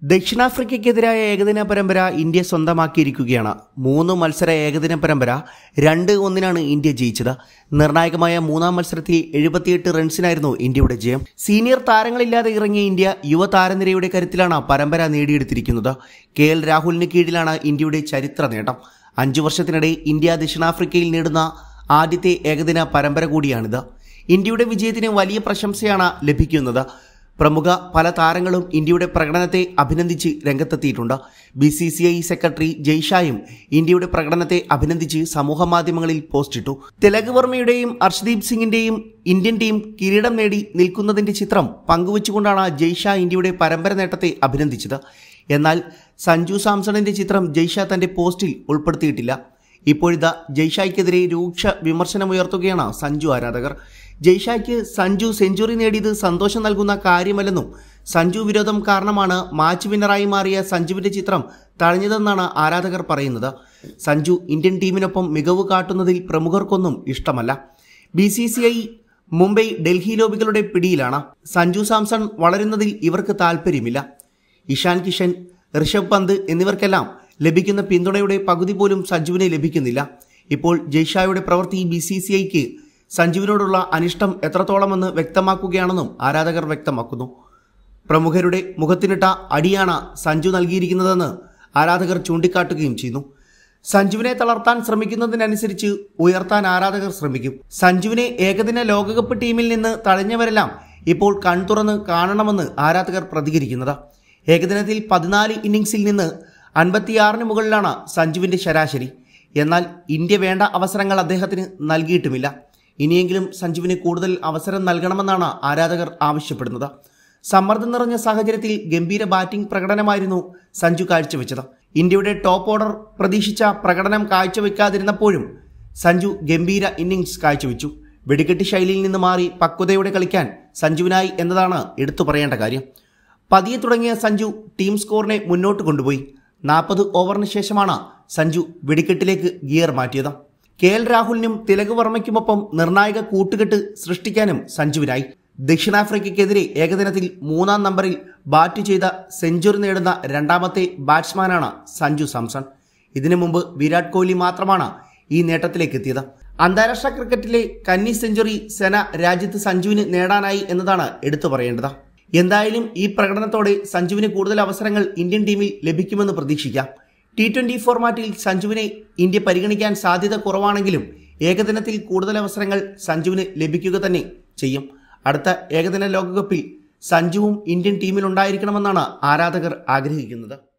ദക്ഷിണാഫ്രിക്കയ്ക്കെതിരായ ഏകദിന പരമ്പര ഇന്ത്യ സ്വന്തമാക്കിയിരിക്കുകയാണ്. 3 മത്സര ഏകദിന പരമ്പര 2-1 ഇന്ത്യ ജയിച്ചത്. നിർണായകമായ 3-ാം മത്സരത്തിൽ 78 റൺസിനായിരുന്നു ഇന്ത്യയുടെ ജയം. സീനിയർ താരങ്ങളില്ലാതെ ഇറങ്ങിയ ഇന്ത്യ യുവതാരനിരയുടെ കരുത്തിലാണ് പരമ്പര നേടിയെടുത്തിരിക്കുന്നത്. KL രാഹുലിന് കീഴിലാണ് ഇന്ത്യയുടെ ചരിത്ര നേട്ടം. 5 വർഷത്തിനിടെ ഇന്ത്യ ദക്ഷിണാഫ്രിക്കയിൽ നേടുന്ന ആദ്യത്തെ ഏകദിന പരമ്പര കൂടിയാണിത്. ഇന്ത്യയുടെ വിജയത്തിന് വലിയ പ്രശംസയാണ് ലഭിക്കുന്നത്. പ്രമുഖ പല താരങ്ങളും ഇന്ത്യയുടെ പ്രകടനത്തെ അഭിനന്ദിച്ച് രംഗത്തെത്തിയിട്ടുണ്ട്. BCCI സെക്രട്ടറി ജയ്ഷായും ഇന്ത്യയുടെ പ്രകടനത്തെ അഭിനന്ദിച്ച് സമൂഹ മാധ്യമങ്ങളിൽ പോസ്റ്റിട്ടു. തിലക് വർമ്മയുടെയും അർഷ്ദീപ് സിംഗിന്റെയും ഇന്ത്യൻ ടീം കിരീടം നേടി നിൽക്കുന്നതിന്റെ ചിത്രം പങ്കുവച്ചുകൊണ്ടാണ് ജയ്ഷാ ഇന്ത്യയുടെ പരമ്പര നേട്ടത്തെ അഭിനന്ദിച്ചത്. എന്നാൽ സഞ്ജു സാംസണിന്റെ ചിത്രം ജയ്ഷാ തന്റെ പോസ്റ്റിൽ ഉൾപ്പെടുത്തിയിട്ടില്ല. ഇപ്പോഴിതാ ജയ്ഷായ്ക്കെതിരെ രൂക്ഷ വിമർശനമുയർത്തുകയാണ് സഞ്ജു ആരാധകർ. ജയ്ഷായ്ക്ക് സഞ്ജു സെഞ്ചുറി നേടിയത് സന്തോഷം നൽകുന്ന കാര്യമല്ലെന്നും സഞ്ജു വിരോധം കാരണമാണ് മാച്ച് വിന്നറായി മാറിയ സഞ്ജുവിന്റെ ചിത്രം തഴഞ്ഞതെന്നാണ് ആരാധകർ പറയുന്നത്. സഞ്ജു ഇന്ത്യൻ ടീമിനൊപ്പം മികവ് കാട്ടുന്നതിൽ പ്രമുഖർക്കൊന്നും ഇഷ്ടമല്ല. BCCI മുംബൈ ഡൽഹി ലോബികളുടെ പിടിയിലാണ്. സഞ്ജു സാംസൺ വളരുന്നതിൽ ഇവർക്ക് താല്പര്യമില്ല. ഇഷാൻ കിഷൻ, ഋഷഭ് പന്ത് എന്നിവർക്കെല്ലാം ലഭിക്കുന്ന പിന്തുണയുടെ പകുതി പോലും സഞ്ജുവിനെ ലഭിക്കുന്നില്ല. ഇപ്പോൾ ജയ്ഷായുടെ പ്രവൃത്തി BCCIക്ക് സഞ്ജുവിനോടുള്ള അനിഷ്ടം എത്രത്തോളമെന്ന് വ്യക്തമാക്കുകയാണെന്നും ആരാധകർ വ്യക്തമാക്കുന്നു. പ്രമുഖരുടെ മുഖത്തിനിട്ട അടിയാണ് സഞ്ജു നൽകിയിരിക്കുന്നതെന്ന് ആരാധകർ ചൂണ്ടിക്കാട്ടുകയും ചെയ്യുന്നു. സഞ്ജുവിനെ തളർത്താൻ ശ്രമിക്കുന്നതിനനുസരിച്ച് ഉയർത്താൻ ആരാധകർ ശ്രമിക്കും. സഞ്ജുവിനെ ഏകദിന ലോകകപ്പ് ടീമിൽ നിന്ന് തഴഞ്ഞവരെല്ലാം ഇപ്പോൾ കൺതുറന്ന് കാണണമെന്ന് ആരാധകർ പ്രതികരിക്കുന്നത്. ഏകദിനത്തിൽ 14 ഇന്നിംഗ്സിൽ നിന്ന് 56 മുകളിലാണ് സഞ്ജുവിന്റെ ശരാശരി. എന്നാൽ ഇന്ത്യ വേണ്ട അവസരങ്ങൾ അദ്ദേഹത്തിന് നൽകിയിട്ടുമില്ല. ഇനിയെങ്കിലും സഞ്ജുവിന് കൂടുതൽ അവസരം നൽകണമെന്നാണ് ആരാധകർ ആവശ്യപ്പെടുന്നത്. സമ്മർദ്ദം നിറഞ്ഞ സാഹചര്യത്തിൽ ഗംഭീര ബാറ്റിംഗ് പ്രകടനമായിരുന്നു സഞ്ജു കാഴ്ചവെച്ചത്. ഇന്ത്യയുടെ ടോപ്പ് ഓർഡർ പ്രതീക്ഷിച്ച പ്രകടനം കാഴ്ചവെക്കാതിരുന്നപ്പോഴും സഞ്ജു ഗംഭീര ഇന്നിംഗ്സ് കാഴ്ചവെച്ചു. വെടിക്കെട്ട് ശൈലിയിൽ നിന്ന് മാറി പക്വതയോടെ കളിക്കാൻ സഞ്ജുവിനായി എന്നതാണ് എടുത്തു പറയേണ്ട കാര്യം. പതിയെ തുടങ്ങിയ സഞ്ജു ടീം സ്കോറിനെ മുന്നോട്ട് കൊണ്ടുപോയി. 40 ഓവറിന് ശേഷമാണ് സഞ്ജു വെടിക്കെട്ടിലേക്ക് ഗിയർ മാറ്റിയത്. KL രാഹുലിനും തിലക് വർമ്മയ്ക്കുമൊപ്പം നിർണായക കൂട്ടുകെട്ട് സൃഷ്ടിക്കാനും സഞ്ജുവിനായി. ദക്ഷിണാഫ്രിക്കയ്ക്കെതിരെ ഏകദിനത്തിൽ 3-ാം നമ്പറിൽ ബാറ്റ് ചെയ്ത സെഞ്ചുറി നേടുന്ന 2ാമത്തെ ബാറ്റ്സ്മാനാണ് സഞ്ജു സാംസൺ. ഇതിനു മുമ്പ് വിരാട് കോഹ്ലി മാത്രമാണ് ഈ നേട്ടത്തിലേക്ക് എത്തിയത്. അന്താരാഷ്ട്ര ക്രിക്കറ്റിലെ കന്നി സെഞ്ചുറി സെന രാജ്യത്ത് സഞ്ജുവിന് നേടാനായി എന്നതാണ് എടുത്തു പറയേണ്ടത്. എന്തായാലും ഈ പ്രകടനത്തോടെ സഞ്ജുവിന് കൂടുതൽ അവസരങ്ങൾ ഇന്ത്യൻ ടീമിൽ ലഭിക്കുമെന്ന് പ്രതീക്ഷിക്കാം. T20 ഫോർമാറ്റിൽ സഞ്ജുവിനെ ഇന്ത്യ പരിഗണിക്കാൻ സാധ്യത കുറവാണെങ്കിലും ഏകദിനത്തിൽ കൂടുതൽ അവസരങ്ങൾ സഞ്ജുവിന് ലഭിക്കുക തന്നെ ചെയ്യും. അടുത്ത ഏകദിന ലോകകപ്പിൽ സഞ്ജുവും ഇന്ത്യൻ ടീമിൽ ഉണ്ടായിരിക്കണമെന്നാണ് ആരാധകർ ആഗ്രഹിക്കുന്നത്.